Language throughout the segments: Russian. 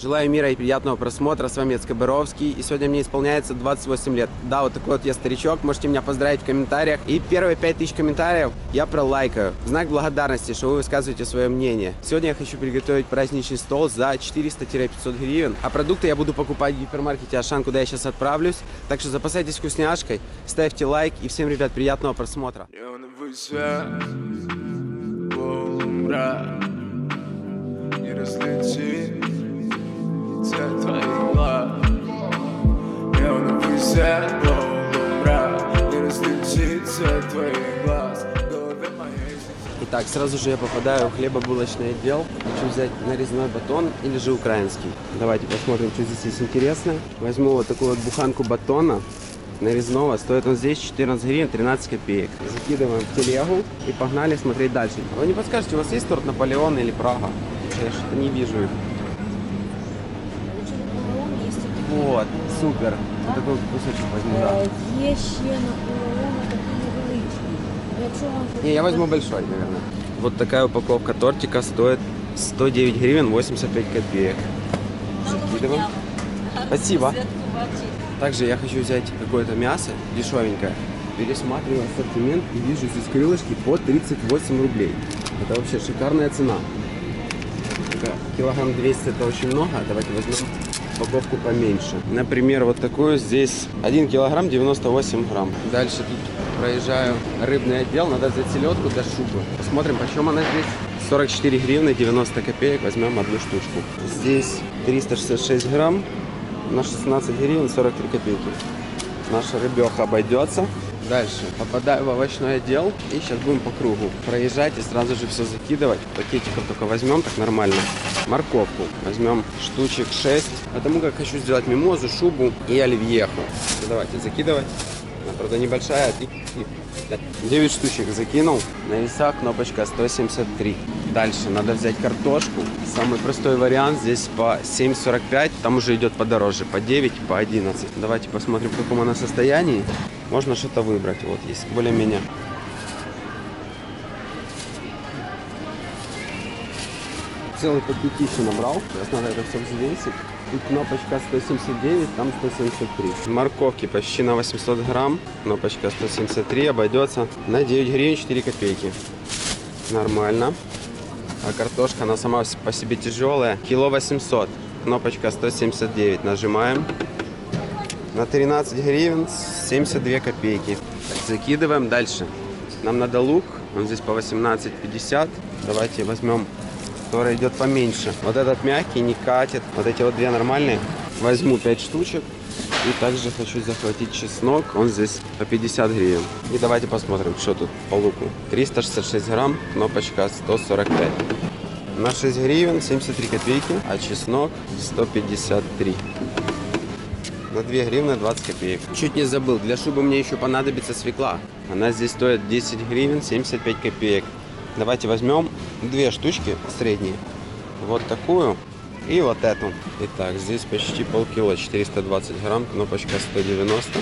Желаю мира и приятного просмотра. С вами Скобаровский. И сегодня мне исполняется 28 лет. Да, вот такой вот я старичок. Можете меня поздравить в комментариях. И первые 5000 комментариев я пролайкаю. В знак благодарности, что вы высказываете свое мнение. Сегодня я хочу приготовить праздничный стол за 400-500 гривен. А продукты я буду покупать в гипермаркете Ашан, куда я сейчас отправлюсь. Так что запасайтесь вкусняшкой, ставьте лайк. И всем, ребят, приятного просмотра. Итак, сразу же я попадаю в хлебобулочный отдел. Хочу взять нарезной батон или же украинский. Давайте посмотрим, что здесь есть интересное. Возьму вот такую вот буханку батона нарезного. Стоит он здесь 14 гривен 13 копеек. Закидываем в телегу и погнали смотреть дальше. Вы не подскажете, у вас есть торт Наполеон или Прага? Я что-то не вижу их. Вот, супер. Вот такой кусочек возьму, да. Есть ще Наполеон, такие невеличкие. Не, я возьму большой, наверное. Вот такая упаковка тортика стоит 109 гривен 85 копеек. Закидываем. Спасибо. Также я хочу взять какое-то мясо дешевенькое. Пересматриваю ассортимент и вижу здесь крылышки по 38 рублей. Это вообще шикарная цена. Килограмм 200 это очень много. Давайте возьмем упаковку поменьше. Например, вот такую здесь 1 килограмм 98 грамм. Дальше тут проезжаю рыбный отдел. Надо взять селедку для шубы. Посмотрим, почем она здесь. 44 гривны 90 копеек. Возьмем одну штучку. Здесь 366 грамм на 16 гривен 43 копейки. Наша рыбеха обойдется. Дальше попадаю в овощной отдел и сейчас будем по кругу проезжать и сразу же все закидывать. Пакетиков только возьмем так нормально. Морковку возьмем штучек 6, потому как хочу сделать мимозу, шубу и оливьеху. Давайте закидывать. Она, правда, небольшая. 9 штучек закинул. На весах кнопочка 173. Дальше надо взять картошку. Самый простой вариант здесь по 7,45. Там уже идет подороже. По 9, по 11. Давайте посмотрим, в каком она состоянии. Можно что-то выбрать. Вот есть. Более-менее. Целый пакетище набрал. Сейчас надо это все взвесить. Тут кнопочка 179, там 173. Морковки почти на 800 грамм. Кнопочка 173 обойдется на 9 гривен 4 копейки. Нормально. А картошка, она сама по себе тяжелая. Кило 800. Кнопочка 179. Нажимаем. На 13 гривен 72 копейки. Так, закидываем дальше. Нам надо лук. Он здесь по 18,50. Давайте возьмем, который идет поменьше. Вот этот мягкий, не катит. Вот эти вот две нормальные. Возьму 5 штучек. И также хочу захватить чеснок. Он здесь по 50 гривен. И давайте посмотрим, что тут по луку. 366 грамм. Кнопочка 145. На 6 гривен 73 копейки. А чеснок 153. На 2 гривны 20 копеек. Чуть не забыл. Для шубы мне еще понадобится свекла. Она здесь стоит 10 гривен 75 копеек. Давайте возьмем 2 штучки средние. Вот такую и вот эту. Итак, здесь почти полкило, 420 грамм, кнопочка 190.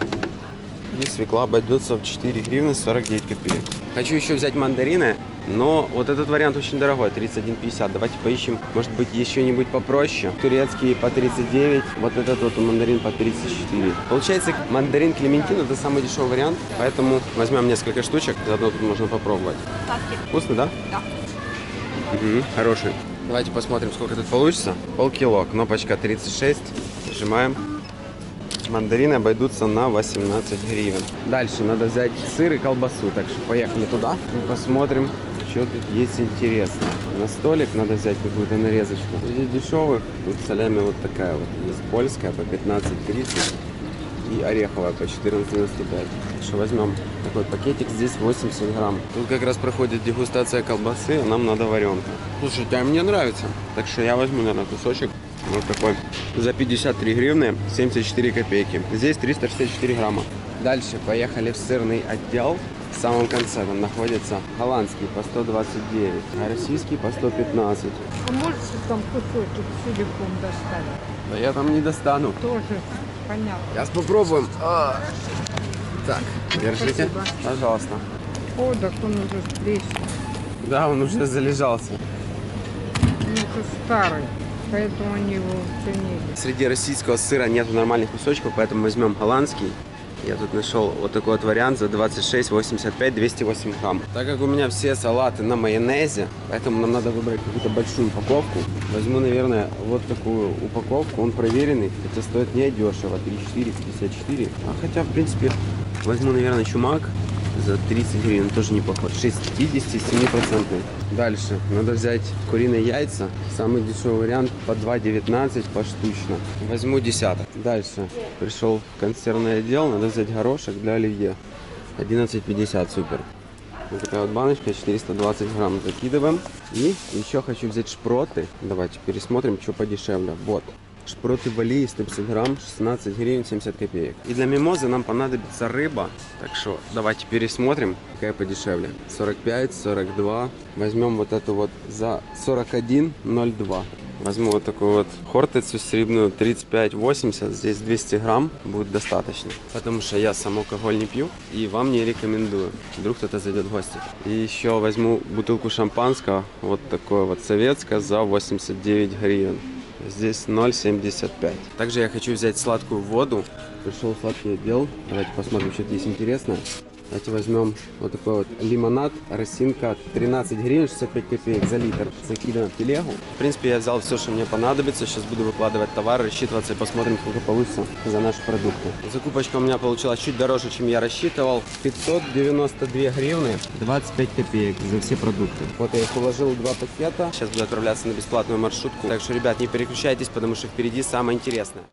И свекла обойдется в 4 гривны 49 копеек. Хочу еще взять мандарины, но вот этот вариант очень дорогой, 31,50. Давайте поищем, может быть, еще что-нибудь попроще. Турецкие по 39, вот этот вот мандарин по 34. Получается, мандарин Клементин это самый дешевый вариант, поэтому возьмем несколько штучек, заодно тут можно попробовать. Вкусно, да? Да. Угу, хороший. Давайте посмотрим, сколько тут получится. Полкило, кнопочка 36, нажимаем. Мандарины обойдутся на 18 гривен. Дальше надо взять сыр и колбасу, так что поехали туда и посмотрим, что тут есть интересно. На столик надо взять какую-то нарезочку. Здесь дешевых, тут солями вот такая вот. Есть польская по 15,30 и ореховая по 14,95. Так что возьмем такой пакетик, здесь 80 грамм. Тут как раз проходит дегустация колбасы, а нам надо варенка. Слушайте, а мне нравится. Так что я возьму, наверное, кусочек. Вот такой. За 53 гривны 74 копейки. Здесь 364 грамма. Дальше поехали в сырный отдел. В самом конце там находится голландский по 129, а российский по 115. А можете там кусочек целиком достать? Да я там не достану. Тоже понятно. Сейчас попробуем. Так, держите. Спасибо. Пожалуйста. О, так он уже весь. Да, он уже залежался. Ну, это старый. Поэтому они его ценили. Среди российского сыра нет нормальных кусочков, поэтому возьмем голландский. Я тут нашел вот такой вот вариант за 26,85, 208 грамм. Так как у меня все салаты на майонезе, поэтому нам надо выбрать какую-то большую упаковку. Возьму, наверное, вот такую упаковку. Он проверенный, хотя стоит не дешево, 3,4, 54. А хотя, в принципе, возьму, наверное, чумак за 30 гривен, тоже неплохой. 67%. Дальше надо взять куриные яйца. Самый дешевый вариант по 2,19 поштучно. Возьму десяток. Дальше пришел в консервный отдел. Надо взять горошек для оливье. 11,50, супер. Вот такая вот баночка, 420 грамм закидываем. И еще хочу взять шпроты. Давайте пересмотрим, что подешевле. Вот. Шпроты вали 150 грамм, 16 гривен 70 копеек. И для мимозы нам понадобится рыба. Так что давайте пересмотрим, какая подешевле. 45, 42. Возьмем вот эту вот за 41,02. Возьму вот такую вот хортицу серебряную 35,80. Здесь 200 грамм будет достаточно. Потому что я сам алкоголь не пью и вам не рекомендую. Вдруг кто-то зайдет в гости. И еще возьму бутылку шампанского. Вот такое вот советское за 89 гривен. Здесь 0,75. Также я хочу взять сладкую воду. Пришел сладкий отдел. Давайте посмотрим, что здесь интересно. Давайте возьмем вот такой вот лимонад, росинка, 13 гривен 65 копеек за литр. Закидываем в телегу. В принципе, я взял все, что мне понадобится. Сейчас буду выкладывать товар, рассчитываться и посмотрим, сколько получится за наши продукты. Закупочка у меня получилась чуть дороже, чем я рассчитывал. 592 гривны 25 копеек за все продукты. Вот я их уложил в 2 пакета. Сейчас буду отправляться на бесплатную маршрутку. Так что, ребят, не переключайтесь, потому что впереди самое интересное.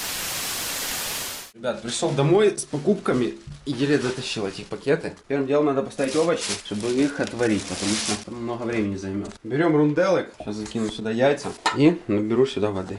Ребят, пришел домой с покупками и еле затащил эти пакеты. Первым делом надо поставить овощи, чтобы их отварить, потому что там много времени займет. Берем рунделек, сейчас закину сюда яйца и наберу сюда воды.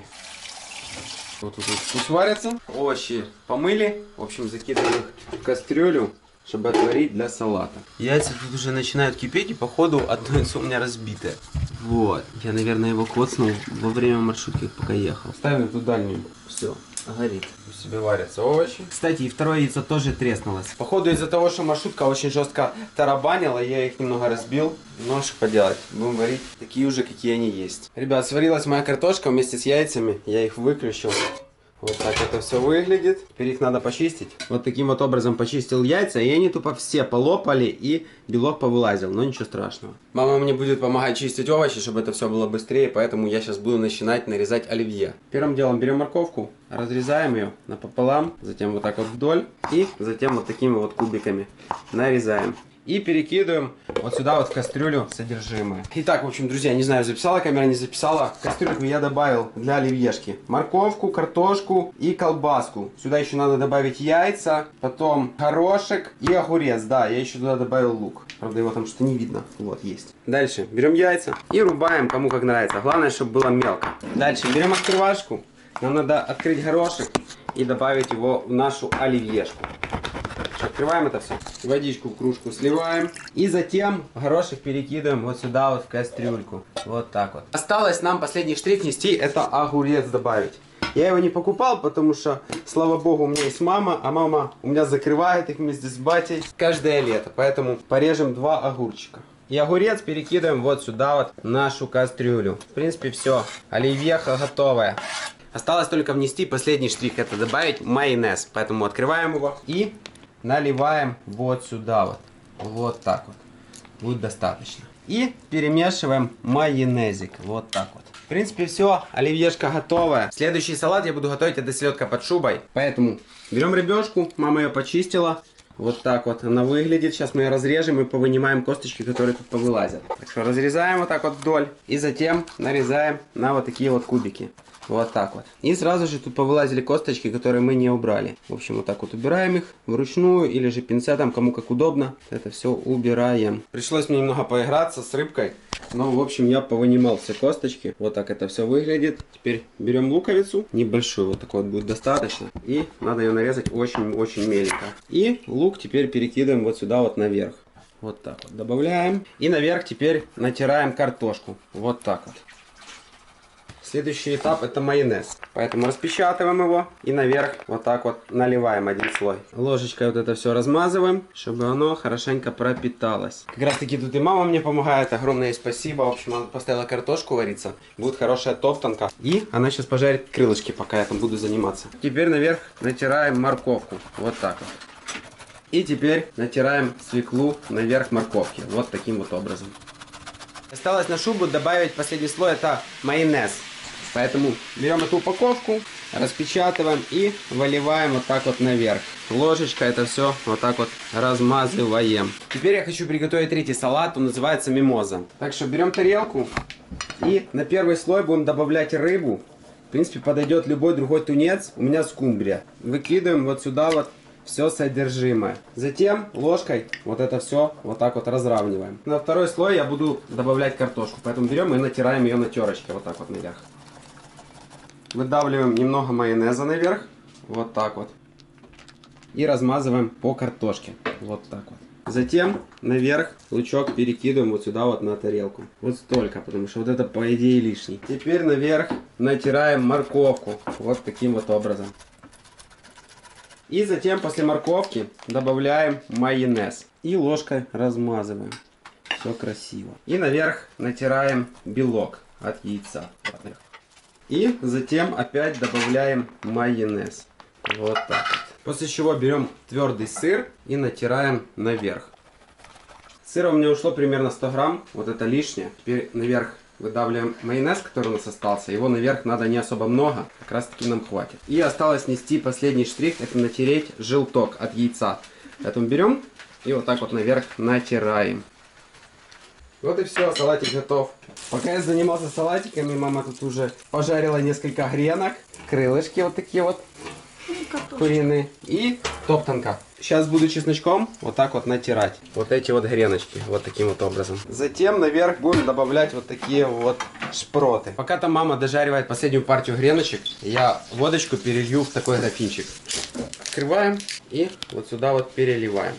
Вот тут пусть варятся. Овощи помыли, в общем закидываю их в кастрюлю, чтобы отварить для салата. Яйца тут уже начинают кипеть и походу одно яйцо у меня разбитое. Вот, я, наверное, его коцнул во время маршрутки, пока ехал. Ставим тут дальнюю, все. Горит. У себя варятся овощи. Кстати, и второе яйцо тоже треснулось. Походу из-за того, что маршрутка очень жестко тарабанила, я их немного разбил. Ну что поделать, будем варить такие уже, какие они есть. Ребят, сварилась моя картошка вместе с яйцами. Я их выключил. Вот так это все выглядит. Теперь их надо почистить. Вот таким вот образом почистил яйца, и они тупо все полопали, и белок повылазил. Но ничего страшного. Мама мне будет помогать чистить овощи, чтобы это все было быстрее, поэтому я сейчас буду начинать нарезать оливье. Первым делом берем морковку, разрезаем ее напополам, затем вот так вот вдоль, и затем вот такими вот кубиками нарезаем. И перекидываем вот сюда вот в кастрюлю содержимое. Итак, в общем, друзья, не знаю, записала камера, не записала. В кастрюльку я добавил для оливьешки морковку, картошку и колбаску. Сюда еще надо добавить яйца, потом горошек и огурец. Да, я еще туда добавил лук. Правда, его там что-то не видно. Вот, есть. Дальше берем яйца и рубаем, кому как нравится. Главное, чтобы было мелко. Дальше берем открывашку. Нам надо открыть горошек и добавить его в нашу оливьешку. Открываем это все. Водичку в кружку сливаем. И затем горошек перекидываем вот сюда вот в кастрюльку. Вот так вот. Осталось нам последний штрих внести, это огурец добавить. Я его не покупал, потому что, слава богу, у меня есть мама, а мама у меня закрывает их вместе с батей каждое лето. Поэтому порежем 2 огурчика. И огурец перекидываем вот сюда вот в нашу кастрюлю. В принципе, все. Оливьеха готовая. Осталось только внести последний штрих, это добавить майонез. Поэтому открываем его и наливаем вот сюда вот. Вот так вот. Будет достаточно. И перемешиваем майонезик. Вот так вот. В принципе, все. Оливьешка готовая. Следующий салат я буду готовить, это селедка под шубой. Поэтому берем рыбешку. Мама ее почистила. Вот так вот она выглядит. Сейчас мы ее разрежем и повынимаем косточки, которые тут повылазят. Так что разрезаем вот так вот вдоль. И затем нарезаем на вот такие вот кубики. Вот так вот. И сразу же тут повылазили косточки, которые мы не убрали. В общем, вот так вот убираем их вручную или же пинцетом, кому как удобно. Это все убираем. Пришлось мне немного поиграться с рыбкой. Но, в общем, я повынимал все косточки. Вот так это все выглядит. Теперь берем луковицу. Небольшую, вот такой вот будет достаточно. И надо ее нарезать очень-очень меленько. И лук теперь перекидываем вот сюда вот наверх. Вот так вот добавляем. И наверх теперь натираем картошку. Вот так вот. Следующий этап это майонез. Поэтому распечатываем его и наверх вот так вот наливаем один слой. Ложечкой вот это все размазываем, чтобы оно хорошенько пропиталось. Как раз таки тут и мама мне помогает. Огромное ей спасибо. В общем, она поставила картошку вариться. Будет хорошая топтанка. И она сейчас пожарит крылышки, пока я там буду заниматься. Теперь наверх натираем морковку. Вот так вот. И теперь натираем свеклу наверх морковки. Вот таким вот образом. Осталось на шубу добавить последний слой, это майонез. Поэтому берем эту упаковку, распечатываем и выливаем вот так вот наверх. Ложечкой это все вот так вот размазываем. Теперь я хочу приготовить третий салат, он называется мимоза. Так что берем тарелку и на первый слой будем добавлять рыбу. В принципе, подойдет любой другой тунец, у меня скумбрия. Выкидываем вот сюда вот все содержимое. Затем ложкой вот это все вот так вот разравниваем. На второй слой я буду добавлять картошку, поэтому берем и натираем ее на терочке вот так вот наверх. Выдавливаем немного майонеза наверх, вот так вот. И размазываем по картошке, вот так вот. Затем наверх лучок перекидываем вот сюда вот на тарелку. Вот столько, потому что вот это по идее лишний. Теперь наверх натираем морковку, вот таким вот образом. И затем после морковки добавляем майонез. И ложкой размазываем. Все красиво. И наверх натираем белок от яйца. И затем опять добавляем майонез. Вот так вот. После чего берем твердый сыр и натираем наверх. Сыра у меня ушло примерно 100 грамм. Вот это лишнее. Теперь наверх выдавливаем майонез, который у нас остался. Его наверх надо не особо много. Как раз таки нам хватит. И осталось нести последний штрих. Это натереть желток от яйца. Поэтому берем и вот так вот наверх натираем. Вот и все, салатик готов. Пока я занимался салатиками, мама тут уже пожарила несколько гренок. Крылышки вот такие вот. Куриные. И топтанка. Сейчас буду чесночком вот так вот натирать. Вот эти вот греночки. Вот таким вот образом. Затем наверх будем добавлять вот такие вот шпроты. Пока там мама дожаривает последнюю партию греночек, я водочку перелью в такой графинчик. Открываем и вот сюда вот переливаем.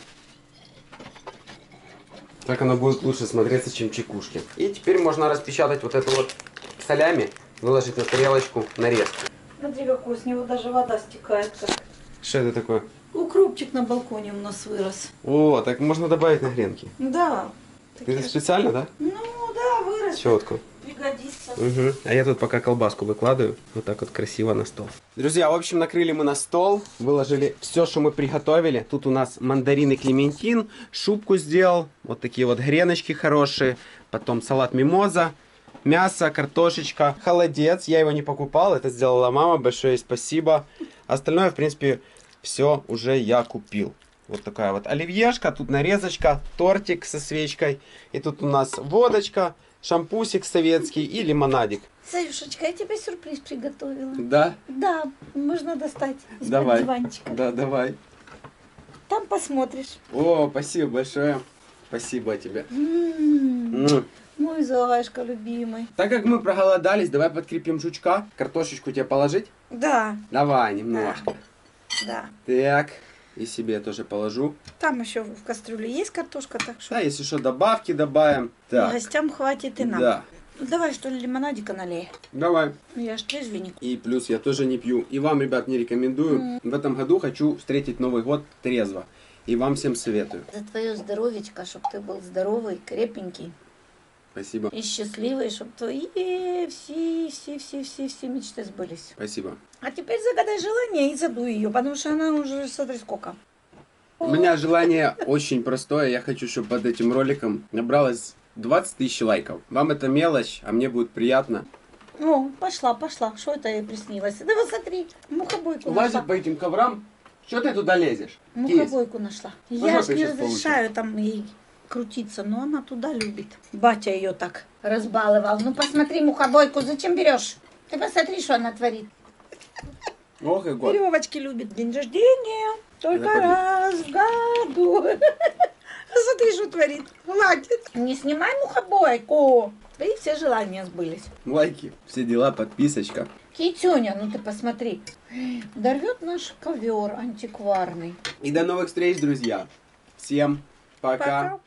Так оно будет лучше смотреться, чем чекушки. И теперь можно распечатать вот это вот солями, выложить на тарелочку нарезку. Смотри, какой с него даже вода стекает. Как. Что это такое? Укропчик на балконе у нас вырос. О, так можно добавить на гренки. Да. Это специально, да? Ну да, вырос. Щетку. Пригодится. Угу. А я тут пока колбаску выкладываю. Вот так вот красиво на стол. Друзья, в общем, накрыли мы на стол. Выложили все, что мы приготовили. Тут у нас мандарин и клементин. Шубку сделал. Вот такие вот греночки хорошие. Потом салат мимоза. Мясо, картошечка, холодец. Я его не покупал. Это сделала мама. Большое ей спасибо. Остальное, в принципе, все уже я купил. Вот такая вот оливьешка. Тут нарезочка. Тортик со свечкой. И тут у нас водочка. Шампусик советский и лимонадик. Саюшечка, я тебе сюрприз приготовила. Да? Да, можно достать из-под Давай. диванчика. Да, давай. Там посмотришь. О, спасибо большое. Спасибо тебе. Мой Зоашка любимый. Так как мы проголодались, давай подкрепим жучка. Картошечку тебе положить? Да, Давай, немножко. да. Так, и себе тоже положу. Там еще в кастрюле есть картошка, так что Да, если что, добавки добавим. Так, гостям хватит и нам. да. Ну, давай, что ли, лимонадика налей. Давай. Я ж трезвенник. И плюс я тоже не пью. И вам, ребят, не рекомендую. В этом году хочу встретить Новый год трезво. И вам всем советую. За твое здоровечко, чтобы ты был здоровый, крепенький Спасибо. и счастливый, чтобы твои все мечты сбылись. Спасибо. А теперь загадай желание и задуй ее, потому что она уже, смотри, сколько. У меня желание очень простое. Я хочу, чтобы под этим роликом набралось 20 тысяч лайков. Вам это мелочь, а мне будет приятно. О, пошла. Что это ей приснилось? Да вот смотри, мухобойку Лазит нашла. по этим коврам. Что ты туда лезешь? Кис. Мухобойку нашла. Ну, Я жопе ж не щас разрешаю там ей крутиться, но она туда любит. Батя ее так разбаловал. Ну посмотри мухобойку, зачем берешь? Ты посмотри, что она творит. Ох и год. Веревочки любит. День рождения только Заходи. раз в году. Смотри, что творит. Хватит. Не снимай мухобойку. Да и все желания сбылись. Лайки, все дела, подписочка. Китюня, ну ты посмотри. Дорвет наш ковер антикварный. И до новых встреч, друзья. Всем пока. Пока.